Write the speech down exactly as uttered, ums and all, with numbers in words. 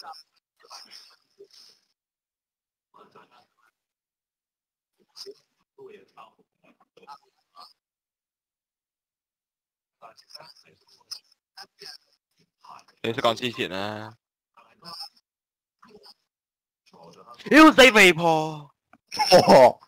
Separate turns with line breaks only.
你識講之前啦。屌死肥婆！